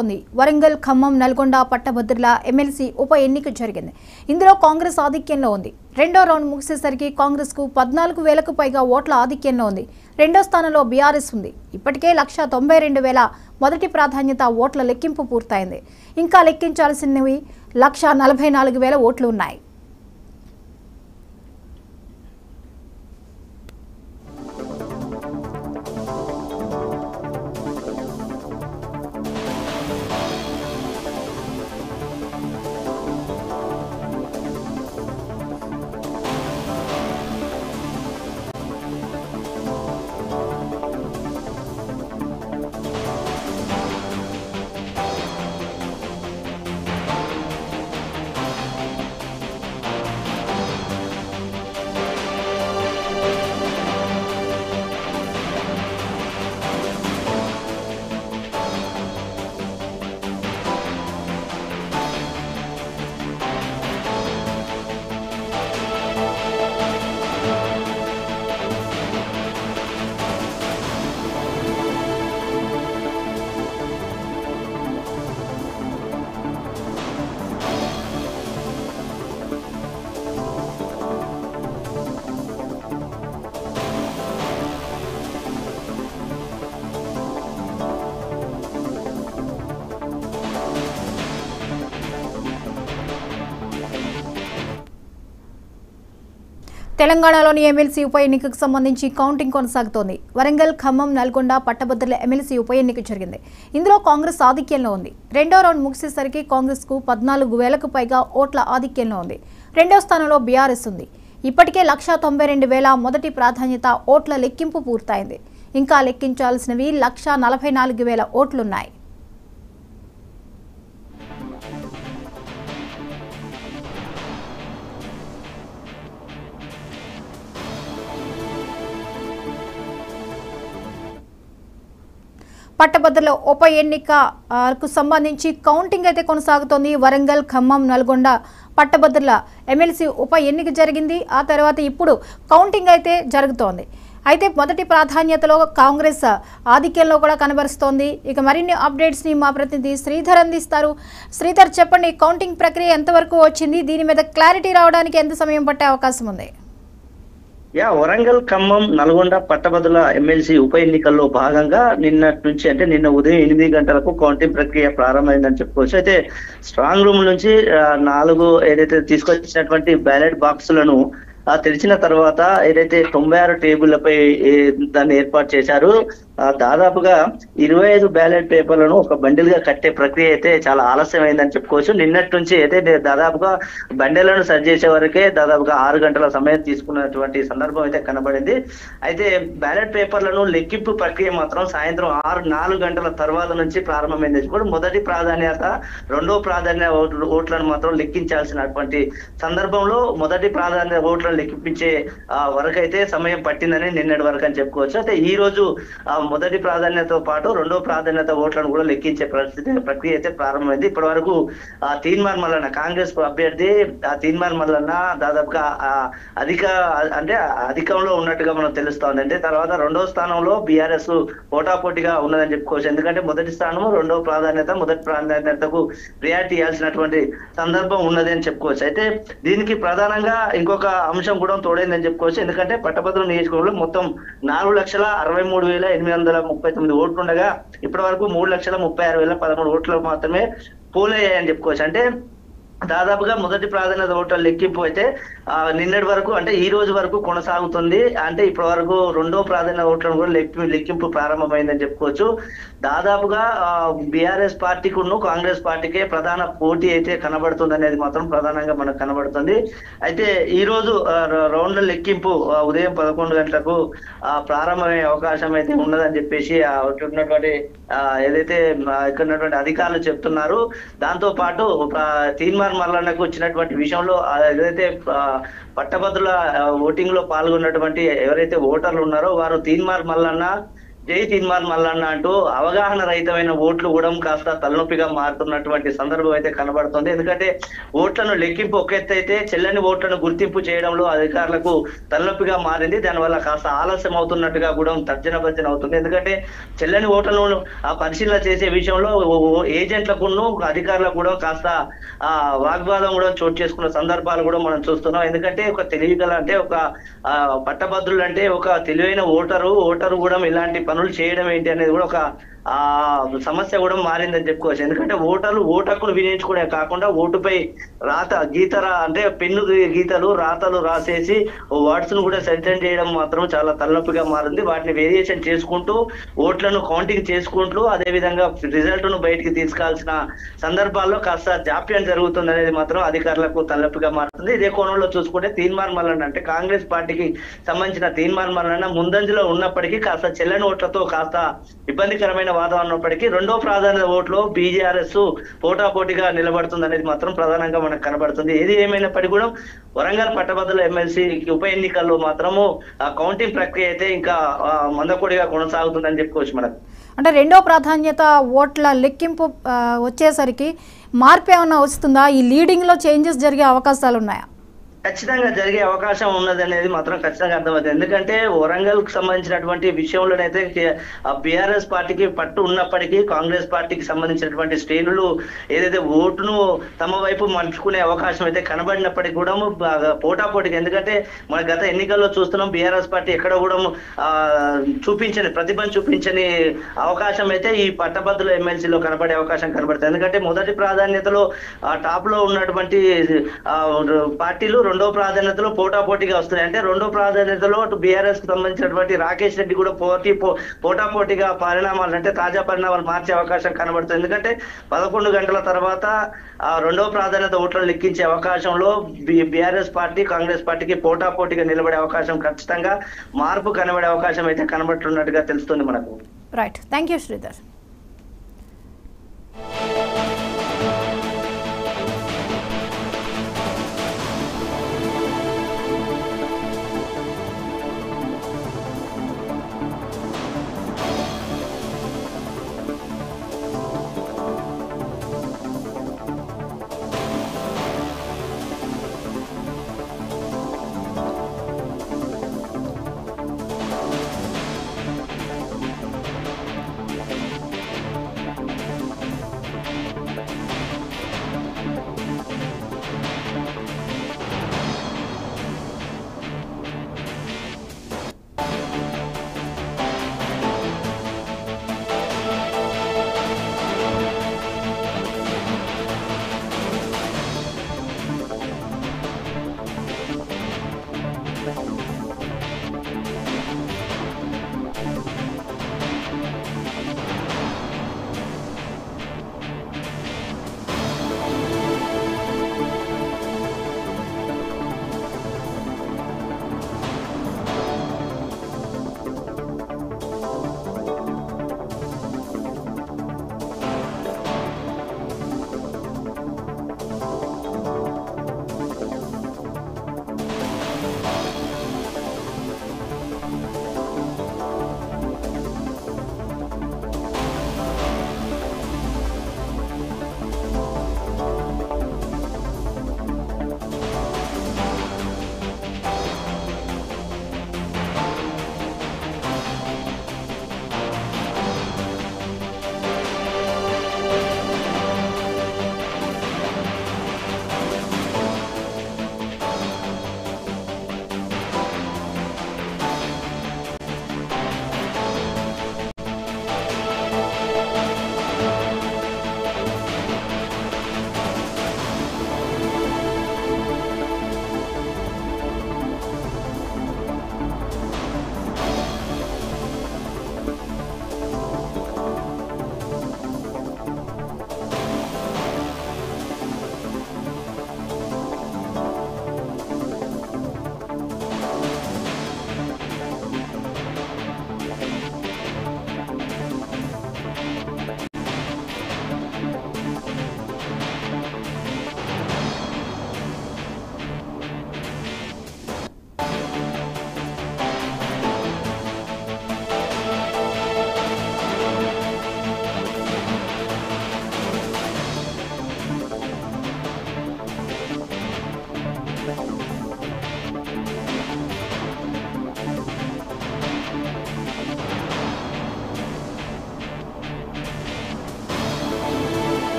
కొనసాగుతోంది. వరంగల్, ఖమ్మం, నల్గొండ పట్టభద్రుల ఎమ్మెల్సీ ఉప ఎన్నిక జరిగింది. ఇందులో కాంగ్రెస్ ఆధిక్యంలో ఉంది. రెండో రౌండ్ ముగిసేసరికి కాంగ్రెస్కు 14,000కు పైగా ఓట్ల ఆధిక్యంలో ఉంది. రెండో స్థానంలో బీఆర్ఎస్ ఉంది. ఇప్పటికే 192,000 మొదటి ప్రాధాన్యత ఓట్ల లెక్కింపు పూర్తయింది. ఇంకా లెక్కించాల్సినవి 144,000 ఓట్లు ఉన్నాయి. తెలంగాణలోని ఎమ్మెల్సీ ఉప ఎన్నికకు సంబంధించి కౌంటింగ్ కొనసాగుతోంది. వరంగల్, ఖమ్మం, నల్గొండ పట్టభద్రుల ఎమ్మెల్సీ ఉప ఎన్నిక జరిగింది. ఇందులో కాంగ్రెస్ ఆధిక్యంలో ఉంది. రెండో రౌండ్ ముగిసేసరికి కాంగ్రెస్కు 14,000కు పైగా ఓట్ల ఆధిక్యంలో ఉంది. రెండో స్థానంలో బీఆర్ఎస్ ఉంది. ఇప్పటికే 192,000 మొదటి ప్రాధాన్యత ఓట్ల లెక్కింపు పూర్తయింది. ఇంకా లెక్కించాల్సినవి 144,000 ఓట్లున్నాయి. పట్టభద్రుల ఉప ఎన్నికకు సంబంధించి కౌంటింగ్ అయితే కొనసాగుతోంది. వరంగల్, ఖమ్మం, నల్గొండ పట్టభద్రుల ఎమ్మెల్సీ ఉప ఎన్నిక జరిగింది. ఆ తర్వాత ఇప్పుడు కౌంటింగ్ అయితే జరుగుతోంది. అయితే మొదటి ప్రాధాన్యతలో కాంగ్రెస్ ఆధిక్యంలో కూడా కనబరుస్తోంది. ఇక మరిన్ని అప్డేట్స్ని మా ప్రతినిధి శ్రీధర్ అందిస్తారు. శ్రీధర్, చెప్పండి, కౌంటింగ్ ప్రక్రియ ఎంతవరకు వచ్చింది? దీని మీద క్లారిటీ రావడానికి ఎంత సమయం పట్టే అవకాశం ఉంది? వరంగల్, ఖమ్మం, నల్గొండ పట్టభద్రుల ఎమ్మెల్సీ ఉప ఎన్నికల్లో భాగంగా నిన్నటి నుంచి అంటే నిన్న ఉదయం 8 గంటలకు కౌంటింగ్ ప్రక్రియ ప్రారంభమైందని చెప్పుకోవచ్చు. అయితే స్ట్రాంగ్ రూమ్ నుంచి 4 ఏదైతే తీసుకొచ్చినటువంటి బ్యాలెట్ బాక్సులను తెరిచిన తర్వాత ఏదైతే 96 టేబుళ్లపై దాన్ని ఏర్పాటు చేశారు. దాదాపుగా 25 బ్యాలెట్ పేపర్లను ఒక బండిల్ గా కట్టే ప్రక్రియ అయితే చాలా ఆలస్యమైందని చెప్పుకోవచ్చు. నిన్నటి నుంచి అయితే దాదాపుగా బండిలను సర్జ్ చేసే వరకే దాదాపుగా 6 గంటల సమయం తీసుకున్నటువంటి సందర్భం అయితే కనబడింది. అయితే బ్యాలెట్ పేపర్లను లెక్కింపు ప్రక్రియ మాత్రం సాయంత్రం 4 గంటల తర్వాత నుంచి ప్రారంభమైంది. కూడా మొదటి ప్రాధాన్యత, రెండో ప్రాధాన్యత ఓట్లను మాత్రం లెక్కించాల్సినటువంటి సందర్భంలో మొదటి ప్రాధాన్యత ఓట్లను లెక్కించే వరకైతే సమయం పట్టిందని నిన్నటి వరకు అని చెప్పుకోవచ్చు. అయితే ఈ రోజు మొదటి ప్రాధాన్యతతో పాటు రెండో ప్రాధాన్యత ఓట్లను కూడా లెక్కించే ప్రక్రియ అయితే ప్రారంభమైంది. ఇప్పటి వరకు తీన్మార్ మల్లన్న, కాంగ్రెస్ అభ్యర్థి తీన్మార్ మల్లన్న దాదాపుగా అధికంలో ఉన్నట్టుగా మనం తెలుస్తోంది. అంటే తర్వాత రెండో స్థానంలో బీఆర్ఎస్ పోటాపోటీగా ఉన్నదని చెప్పుకోవచ్చు. ఎందుకంటే మొదటి స్థానం, రెండో ప్రాధాన్యత, మొదటి ప్రాధాన్యతకు ప్రియారిటీ ఇవ్వాల్సినటువంటి సందర్భం ఉన్నది అని చెప్పుకోవచ్చు. అయితే దీనికి ప్రధానంగా ఇంకొక అంశం కూడా తోడైందని చెప్పుకోవచ్చు. ఎందుకంటే పట్టభద్రుల నియోజకవర్గంలో మొత్తం 4,63,839 ఓట్లు ఉండగా ఇప్పటి వరకు 3,36,013 ఓట్లు మాత్రమే పోల్ అయ్యాయని చెప్పుకోవచ్చు. అంటే దాదాపుగా మొదటి ప్రాధాన్యత ఓట్ల లెక్కింపు అయితే నిన్నటి వరకు అంటే ఈ రోజు వరకు కొనసాగుతుంది. అంటే ఇప్పటి వరకు రెండో ప్రాధాన్యత ఓట్లను కూడా లెక్కింపు ప్రారంభమైందని చెప్పుకోవచ్చు. దాదాపుగా బీఆర్ఎస్ పార్టీకును కాంగ్రెస్ పార్టీకే ప్రధాన పోటీ అయితే కనబడుతుంది అనేది మాత్రం ప్రధానంగా మనకు కనబడుతుంది. అయితే ఈ రోజు రౌండ్ల లెక్కింపు ఉదయం 11 గంటలకు ప్రారంభమయ్యే అవకాశం అయితే ఉన్నదని చెప్పేసి ఉన్నటువంటి ఏదైతే ఇక్కడ ఉన్నటువంటి అధికారులు చెప్తున్నారు. దాంతో పాటు తీన్మార్ మల్లన్నకు వచ్చినటువంటి విషయంలో ఏదైతే పట్టభద్రుల ఓటింగ్ లో పాల్గొన్నటువంటి ఎవరైతే ఓటర్లు ఉన్నారో వారు తీన్మార్ మల్లన్న జై తీన్మార్ మల్లన్న అంటూ అవగాహన రహితమైన ఓట్లు కూడా కాస్త తలనొప్పిగా మారుతున్నటువంటి సందర్భం అయితే కనబడుతుంది. ఎందుకంటే ఓట్లను లెక్కింపు ఒక ఎత్తు అయితే చెల్లని ఓట్లను గుర్తింపు చేయడంలో అధికారులకు తలనొప్పిగా మారింది. దానివల్ల కాస్త ఆలస్యం అవుతున్నట్టుగా కూడా తర్జన భర్జన అవుతుంది. ఎందుకంటే చెల్లని ఓట్లను పరిశీలన చేసే విషయంలో ఏజెంట్లకు అధికారులకు కూడా కాస్త వాగ్వాదం కూడా చోటు చేసుకున్న సందర్భాలు కూడా మనం చూస్తున్నాం. ఎందుకంటే ఒక తెలివిగల అంటే ఒక పట్టభద్రులు అంటే ఒక తెలివైన ఓటరు కూడా ఇలాంటి పనులు చేయడం ఏంటి అనేది కూడా ఒక సమస్య కూడా మారిందని చెప్పుకోవచ్చు. ఎందుకంటే ఓటర్లు ఓటు హక్కును వినియోగించుకునే కాకుండా ఓటుపై అంటే పెన్ను గీతలు రాతలు రాసేసి వర్డ్స్ ను కూడా సెంటెన్ చేయడం మాత్రం చాలా తలనొప్పిగా మారింది. వాటిని వేరియేషన్ చేసుకుంటూ ఓట్లను కౌంటింగ్ చేసుకుంటూ అదే విధంగా రిజల్ట్ ను బయటికి తీసుకాల్సిన సందర్భాల్లో కాస్త జాప్యం జరుగుతుంది అనేది మాత్రం అధికారులకు తలనొప్పిగా మారుతుంది. ఇదే కోణంలో చూసుకుంటే తీన్మార్ మల్లన్న అంటే కాంగ్రెస్ పార్టీకి సంబంధించిన తీన్మార్ మల్లన్న ముందంజలో ఉన్నప్పటికీ కాస్త చెల్లని ఓట్లతో కాస్త ఇబ్బందికరమైన వాదం ఉన్నప్పటికీ రెండో ప్రాధాన్యత ఓట్లో బీజేఆర్ఎస్ పోటాపోటీగా నిలబడుతుంది అనేది మాత్రం ప్రధానంగా మనకు కనబడుతుంది. ఏది ఏమైనప్పటికీ కూడా వరంగల్ పట్టభద్రుల ఎమ్మెల్సీ ఉప ఎన్నికల్లో మాత్రము కౌంటింగ్ ప్రక్రియ అయితే ఇంకా మందకొడిగా కొనసాగుతుందని చెప్పుకోవచ్చు. మనకు అంటే రెండో ప్రాధాన్యత ఓట్ల లెక్కింపు వచ్చేసరికి మార్పు ఏమైనా వస్తుందా? ఈ లీడింగ్ లో చేంజెస్ జరిగే అవకాశాలు ఉన్నాయా? ఖచ్చితంగా జరిగే అవకాశం ఉన్నది అనేది మాత్రం ఖచ్చితంగా అర్థమవుతుంది. ఎందుకంటే వరంగల్ కు సంబంధించినటువంటి విషయంలోనైతే బీఆర్ఎస్ పార్టీకి పట్టు ఉన్నప్పటికీ కాంగ్రెస్ పార్టీకి సంబంధించినటువంటి శ్రేణులు ఏదైతే ఓటును తమ వైపు మలుచుకునే అవకాశం అయితే కనబడినప్పటికీ కూడా పోటాపోటీకి, ఎందుకంటే మన గత ఎన్నికల్లో చూస్తున్నాం బీఆర్ఎస్ పార్టీ ఎక్కడ కూడా ప్రతిభను చూపించని అవకాశం అయితే ఈ పట్టభద్రుల ఎమ్మెల్సీలో కనబడే అవకాశం కనబడుతుంది. ఎందుకంటే మొదటి ప్రాధాన్యతలో టాప్ లో ఉన్నటువంటి పార్టీలు రెండో ప్రాధాన్యతలో పోటాపోటీగా వస్తున్నాయి. అంటే రెండో ప్రాధాన్యతలో బీఆర్ఎస్ కు సంబంధించినటువంటి రాకేష్ రెడ్డి కూడా పోటాపోటీగా పరిణామాలు అంటే తాజా పరిణామాలు మార్చే అవకాశం కనబడుతుంది. ఎందుకంటే 11 గంటల తర్వాత రెండో ప్రాధాన్యత ఓట్లను లెక్కించే అవకాశంలో బీఆర్ఎస్ పార్టీ కాంగ్రెస్ పార్టీకి పోటాపోటీగా నిలబడే అవకాశం, ఖచ్చితంగా మార్పు కనబడే అవకాశం అయితే కనబడుతున్నట్టుగా తెలుస్తుంది మనకు. Right, thank you Sridhar.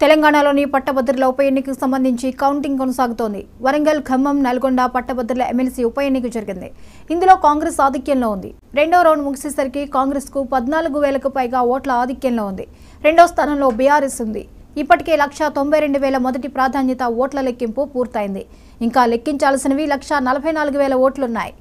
తెలంగాణలోని పట్టభద్రుల ఉప ఎన్నికకు సంబంధించి కౌంటింగ్ కొనసాగుతోంది. వరంగల్, ఖమ్మం, నల్గొండ పట్టభద్రుల ఎమ్మెల్సీ ఉప ఎన్నిక జరిగింది. ఇందులో కాంగ్రెస్ ఆధిక్యంలో ఉంది. రెండో రౌండ్ ముగిసేసరికి కాంగ్రెస్ కు 14,000కు పైగా ఓట్ల ఆధిక్యంలో ఉంది. రెండో స్థానంలో బీఆర్ఎస్ ఉంది. ఇప్పటికే 192,000 మొదటి ప్రాధాన్యత ఓట్ల లెక్కింపు పూర్తయింది. ఇంకా లెక్కించాల్సినవి 144,000 ఓట్లున్నాయి.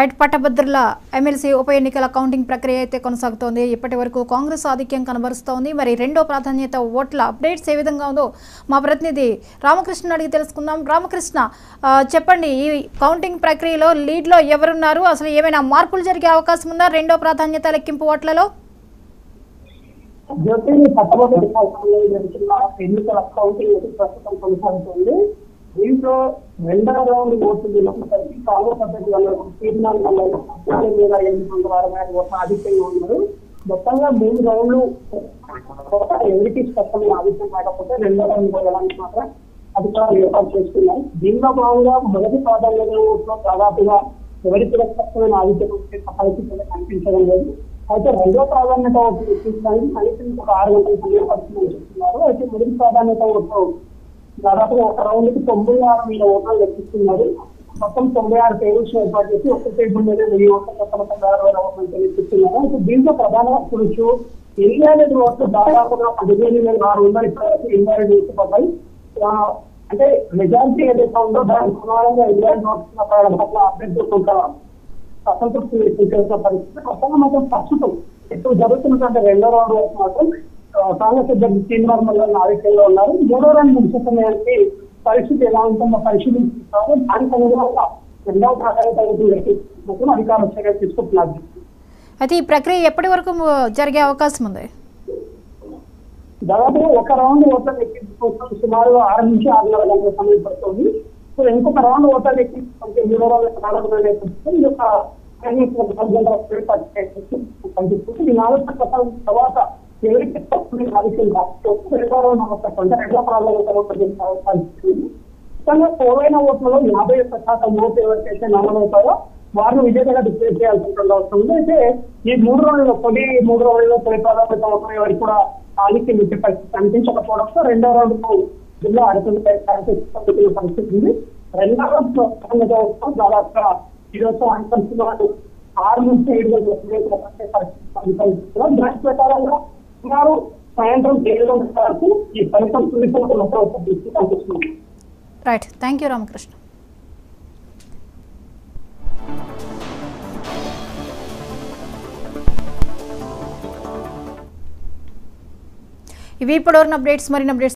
రైట్, పట్టభద్రుల ఎమ్మెల్సీ ఉప ఎన్నికల కౌంటింగ్ ప్రక్రియ అయితే కొనసాగుతోంది. ఇప్పటి వరకు కాంగ్రెస్ ఆధిక్యం కనబరుస్తోంది. మరి రెండో ప్రాధాన్యత ఓట్ల అప్డేట్స్ ఏ విధంగా ఉందో మా ప్రతినిధి రామకృష్ణ అడిగి తెలుసుకుందాం. రామకృష్ణ, చెప్పండి, ఈ కౌంటింగ్ ప్రక్రియలో లీడ్లో ఎవరున్నారు? అసలు ఏమైనా మార్పులు జరిగే అవకాశం ఉందా రెండో ప్రాధాన్యత లెక్కింపు ఓట్లలో? ఎన్నికల కౌంటింగ్ ప్రస్తుతం కొనసాగుతుంది. దీంట్లో రెండవ రౌండ్ ఓట్లు గెలిచేసరికి కాంగ్రెస్ అభ్యర్థులు తీర్మానం మీద 860 ఓట్ల ఆధిక్యంగా ఉన్నారు. మొత్తంగా 3 రౌండ్లు ఎవరికి స్పష్టమైన ఆధిక్యం కాకపోతే రెండో రౌండ్ వెళ్ళడానికి మాత్రం అధికారులు ఏర్పాటు చేస్తున్నారు. దీనిలో భాగంగా మొదటి ప్రాధాన్యత ఓట్లో దాదాపుగా ఎవరికి స్పష్టమైన ఆధిక్యం పరిస్థితులు కనిపించడం లేదు. అయితే రెండో ప్రాధాన్యత ఓట్లు లెక్కించడానికి కనీసం ఒక 6 గంటల సమయం పడుతుందని చెప్తున్నారు. అయితే మొదటి ప్రాధాన్యత ఓట్లు దాదాపుగా ఒక రౌండ్ కి 96,000 ఓట్లు లెక్కిస్తున్నారు. మొత్తం 96 టేబుల్స్ ఏర్పాటు చేసి ఒక టేబుల్ మీద 1000 ఓట్లు 96,000 ఓట్లు లెక్కిస్తున్నారు. అయితే దీంట్లో ప్రధానంగా చూడొచ్చు, ఇన్వాలిడ్ ఓట్లు దాదాపుగా 15,600 ఇన్వాలిడ్ ఓట్లు పడ్డాయి. అంటే మెజారిటీ ఏదైతే ఉందో దానికి సమానంగా ఇన్వాలిడ్ ఓట్ల పట్ల అభ్యర్థులు కొంత అసంతృప్తి వ్యక్తం చేసిన పరిస్థితి. మొత్తంగా మాత్రం ప్రస్తుతం ఇప్పుడు జరుగుతున్నటువంటి రెండో రౌండ్ వరకు మాత్రం కాంగ్రెస్ అభ్యర్థి తీర్మానం ఆధిక్యంలో ఉన్నారు. మూడో రౌండ్ ముగిసే సమయానికి పరిస్థితి ఎలా ఉంటుందో పరిశీలించుకుంటారు. దానికి అనుగుణంగా రెండవ ప్రాధాన్యత అధికారులు చర్యలు తీసుకుంటున్నారు. అయితే ఈ ప్రక్రియ ఎప్పటి వరకు జరిగే అవకాశం ఉంది? దాదాపు ఒక రౌండ్ ఓట్ల లెక్కింపు కోసం సుమారు 6 నుంచి 6:30 గంటల సమయం పడుతుంది. సో ఇంకొక రౌండ్ ఓట్ల లెక్కింపు 3 రోజుల ప్రారంభం నేపథ్యంలో ఈ యొక్క 4 గంటల కనిపిస్తుంది. ఈ 4 గంటల తర్వాత ఎవరికి ఆధిక్యం కాకపోతే రెండో రౌండ్ అవసరం రెండో ప్రాధాన్యత పరిస్థితి. ముఖ్యంగా పోలైన ఓట్లలో 51% ఓట్లు ఎవరికైతే నమోదవుతారో వారిని విజేతగా డిక్లేర్ చేయాల్సిన అవసరం ఉంది. అయితే ఈ 3 రోజుల్లో తొలి ప్రాధాన్యత ఓట్లు ఎవరికి కూడా ఆధిక్యం ఇచ్చే పరిస్థితి కనిపించకపోవడంతో రెండో రౌండ్ కు జిల్లా పరిస్థితి ఉంది. రెండవ ప్రాధాన్యత ఓట్లు దాదాపుగా ఈరోజు సాయంత్రం 6 నుంచి 7 గంటల పరిస్థితి. దాని ప్రకారంగా సుమారు సాయంత్రం 7 గంటల వరకు ఈ ఫలితం కనిపిస్తుంది. Right, thank you Ramakrishna. ఇవి ఇప్పుడు అప్డేట్స్. మరిన్ని అప్డేట్స్